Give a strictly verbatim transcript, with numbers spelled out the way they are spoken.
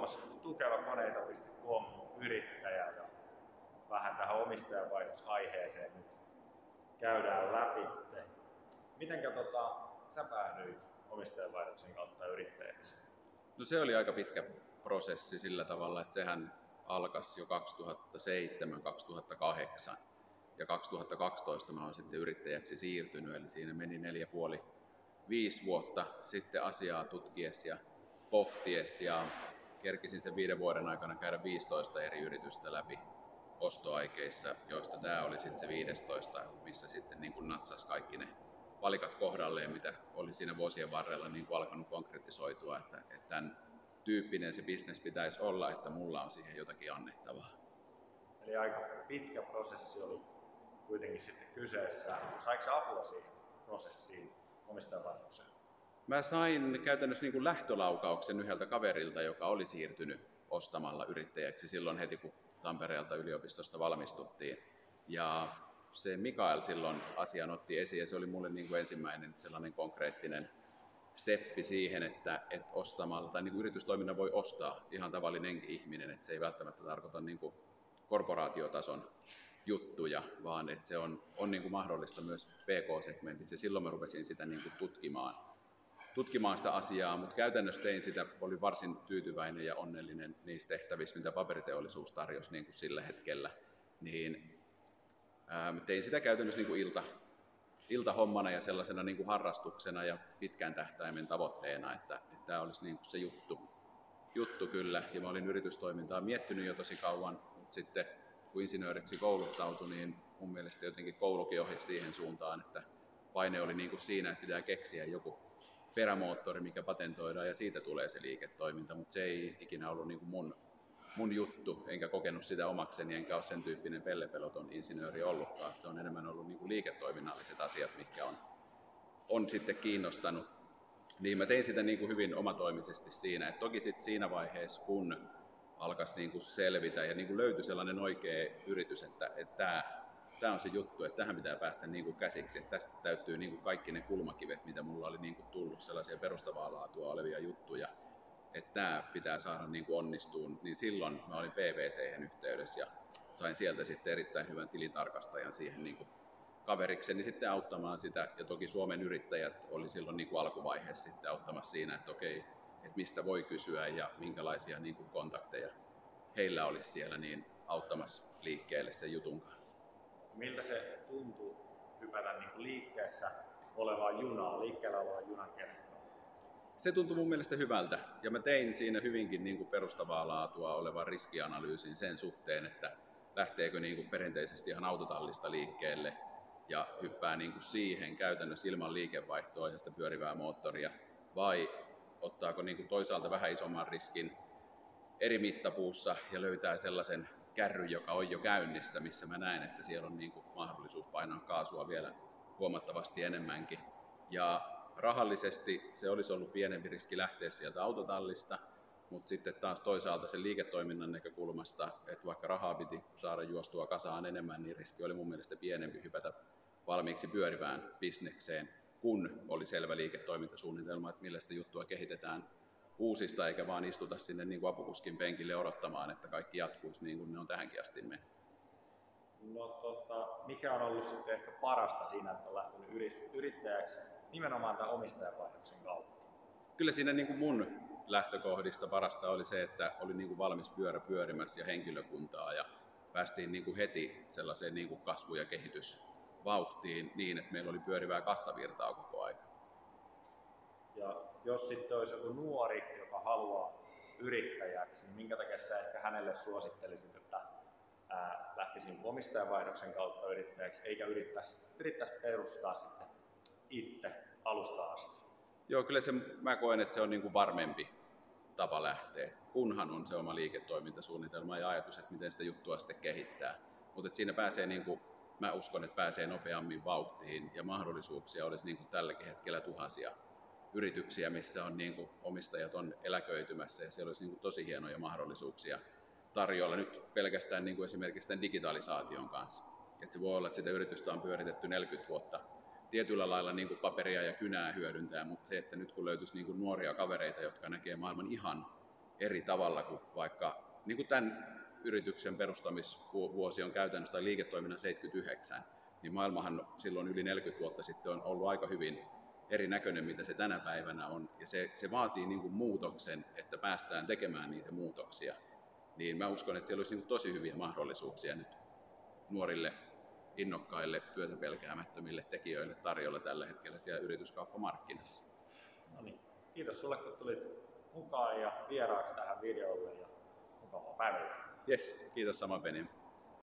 Tuomas Tukeva-koneita piste com yrittäjä ja vähän tähän omistajanvaihdosaiheeseen nyt käydään läpi. Mitenkä tota, sä päädyit omistajanvaihdoksen kautta yrittäjäksi? No se oli aika pitkä prosessi sillä tavalla, että sehän alkaisi jo kaksituhattaseitsemän kaksituhattakahdeksan ja kaksituhattakaksitoista mä olen sitten yrittäjäksi siirtynyt, eli siinä meni neljä puoli viisi vuotta sitten asiaa tutkies ja pohties ja kerkisin sen viiden vuoden aikana käydä viisitoista eri yritystä läpi ostoaikeissa, joista tämä oli sitten se viisitoista, missä sitten niin kuin natsas kaikki ne valikat kohdalleen, mitä oli siinä vuosien varrella niin kuin alkanut konkretisoitua, että, että tämän tyyppinen se business pitäisi olla, että mulla on siihen jotakin annettavaa. Eli aika pitkä prosessi oli kuitenkin sitten kyseessä. Saiko sä apua siihen prosessiin omistajanvaihdokseen? Mä sain käytännössä niin kuin lähtölaukauksen yhdeltä kaverilta, joka oli siirtynyt ostamalla yrittäjäksi silloin heti, kun Tampereelta yliopistosta valmistuttiin. Ja se Mikael silloin asian otti esiin ja se oli mulle niin kuin ensimmäinen sellainen konkreettinen steppi siihen, että, että ostamalla, tai niin kuin yritystoiminnan voi ostaa ihan tavallinenkin ihminen, että se ei välttämättä tarkoita niin kuin korporaatiotason juttuja, vaan että se on, on niin kuin mahdollista myös P K-segmentissä. Ja silloin mä rupesin sitä niin kuin tutkimaan, tutkimaan sitä asiaa, mutta käytännössä tein sitä, olin varsin tyytyväinen ja onnellinen niistä tehtävistä, mitä paperiteollisuus tarjosi niin kuin sillä hetkellä. Niin, ää, tein sitä käytännössä niin kuin ilta, iltahommana ja sellaisena niin kuin harrastuksena ja pitkän tähtäimen tavoitteena, että, että tämä olisi niin kuin se juttu, juttu kyllä. Ja mä olin yritystoimintaa miettinyt jo tosi kauan, mutta sitten kun insinööriksi kouluttautui, niin mun mielestä jotenkin koulukin ohjasi siihen suuntaan, että paine oli niin kuin siinä, että pitää keksiä joku perämoottori, mikä patentoidaan ja siitä tulee se liiketoiminta, mutta se ei ikinä ollut niin kuin mun, mun juttu, enkä kokenut sitä omakseni, enkä ole sen tyyppinen pellepeloton insinööri ollutkaan. Se on enemmän ollut niin kuin liiketoiminnalliset asiat, mitkä on, on sitten kiinnostanut. Niin mä tein sitä niin kuin hyvin omatoimisesti siinä, että toki sitten siinä vaiheessa, kun alkaisi niin kuin selvitä ja niin kuin löytyi sellainen oikea yritys, että, että tämä, tämä on se juttu, että tähän pitää päästä niin kuin käsiksi, että tästä täytyy niin kuin kaikki ne kulmakivet, mitä mulla oli niin kuin tullut, sellaisia perustavaa laatua olevia juttuja, että tämä pitää saada niin kuin onnistuun, niin silloin mä olin P V C:hen yhteydessä ja sain sieltä sitten erittäin hyvän tilintarkastajan siihen niin kuin kaverikseni sitten auttamaan sitä, ja toki Suomen yrittäjät oli silloin niin kuin alkuvaiheessa sitten auttamassa siinä, että okei, että mistä voi kysyä ja minkälaisia niin kuin kontakteja heillä olisi siellä niin auttamassa liikkeelle sen jutun kanssa. Miltä se tuntuu hypätä niin kuin liikkeessä olevaan junaan, liikkeellä olevan junan kertaan? Se tuntui mun mielestä hyvältä, ja mä tein siinä hyvinkin niin kuin perustavaa laatua olevan riskianalyysin sen suhteen, että lähteekö niin kuin perinteisesti ihan autotallista liikkeelle ja hyppää niin kuin siihen käytännössä ilman liikevaihtoa ja sitä pyörivää moottoria, vai ottaako niin kuin toisaalta vähän isomman riskin eri mittapuussa ja löytää sellaisen kärryn, joka on jo käynnissä, missä mä näen, että siellä on niin kuin mahdollisuus painaa kaasua vielä huomattavasti enemmänkin. Ja rahallisesti se olisi ollut pienempi riski lähteä sieltä autotallista, mutta sitten taas toisaalta sen liiketoiminnan näkökulmasta, että vaikka rahaa piti saada juostua kasaan enemmän, niin riski oli mun mielestä pienempi hypätä valmiiksi pyörivään bisnekseen, kun oli selvä liiketoimintasuunnitelma, että millä sitä juttua kehitetään uusista, eikä vaan istuta sinne niin kuin apukuskin penkille odottamaan, että kaikki jatkuisi niin kuin ne on tähänkin asti mennyt. No, tota, mikä on ollut sitten ehkä parasta siinä, että on lähtenyt yrittäjäksi nimenomaan tämän omistajanvaihdoksen kautta? Kyllä siinä niin kuin mun lähtökohdista parasta oli se, että oli niin kuin valmis pyörä pyörimässä ja henkilökuntaa ja päästiin niin kuin heti sellaiseen niin kuin kasvu- ja kehitysvauhtiin niin, että meillä oli pyörivää kassavirtaa koko aika. Ja jos sitten olisi joku nuori, joka haluaa yrittäjäksi, niin minkä takia sä ehkä hänelle suosittelisit, että ää, lähtisin omistajanvaihdoksen kautta yrittäjäksi, eikä yrittäisi, yrittäisi perustaa sitten itse alusta asti? Joo, kyllä se, mä koen, että se on niin kuin varmempi tapa lähteä, kunhan on se oma liiketoimintasuunnitelma ja ajatus, että miten sitä juttua sitten kehittää. Mutta siinä pääsee, niin kuin, mä uskon, että pääsee nopeammin vauhtiin ja mahdollisuuksia olisi niin kuin tälläkin hetkellä tuhansia yrityksiä, missä on niin kuin omistajat on eläköitymässä ja siellä olisi niin kuin tosi hienoja mahdollisuuksia tarjolla nyt pelkästään niin kuin esimerkiksi tämän digitalisaation kanssa. Et se voi olla, että sitä yritystä on pyöritetty neljäkymmentä vuotta tietyllä lailla niin kuin paperia ja kynää hyödyntää, mutta se, että nyt kun löytyisi niin kuin nuoria kavereita, jotka näkee maailman ihan eri tavalla kuin vaikka niin kuin tämän yrityksen perustamisvuosi on käytännössä tai liiketoiminnan seitsemänkymmentäyhdeksän, niin maailmahan silloin yli neljäkymmentä vuotta sitten on ollut aika hyvin erinäköinen, mitä se tänä päivänä on. Ja se, se vaatii niin kuin muutoksen, että päästään tekemään niitä muutoksia. Niin mä uskon, että siellä olisi niin kuin tosi hyviä mahdollisuuksia nyt nuorille, innokkaille, työtä pelkäämättömille tekijöille tarjolla tällä hetkellä siellä yrityskauppamarkkinassa. No niin. Kiitos sulle, kun tulit mukaan ja vieraaksi tähän videolle ja mukavaa päivää. Yes, kiitos saman Beni.